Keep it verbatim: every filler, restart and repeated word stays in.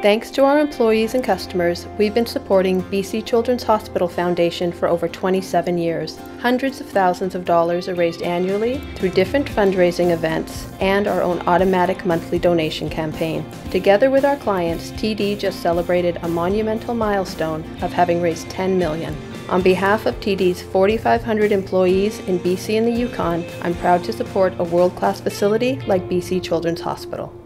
Thanks to our employees and customers, we've been supporting B C Children's Hospital Foundation for over twenty-seven years. Hundreds of thousands of dollars are raised annually through different fundraising events and our own automatic monthly donation campaign. Together with our clients, T D just celebrated a monumental milestone of having raised ten million dollars. On behalf of T D's forty-five hundred employees in B C and the Yukon, I'm proud to support a world-class facility like B C Children's Hospital.